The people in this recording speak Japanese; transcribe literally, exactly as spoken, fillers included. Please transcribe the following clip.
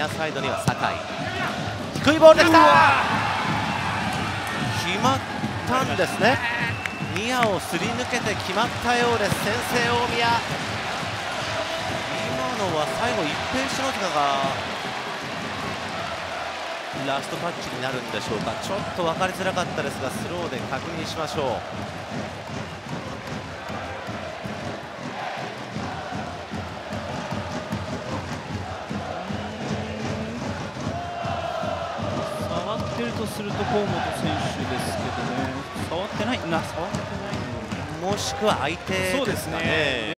ニアサイドには酒井、低いボールできた、決まったんですね。宮をすり抜けて決まったようです。先制大宮。今のは最後一平篠塚がラストタッチになるんでしょうか。ちょっと分かりづらかったですが、スローで確認しましょう。 触ってるとすると河本選手ですけどね、触ってないな、触ってない、 もしくは相手ですかね。